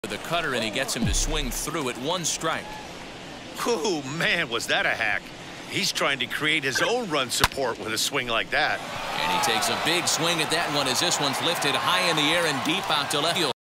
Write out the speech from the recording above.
The cutter, and he gets him to swing through it. 1 strike. Oh, man, was that a hack. He's trying to create his own run support with a swing like that. And he takes a big swing at that one as this one's lifted high in the air and deep out to left field.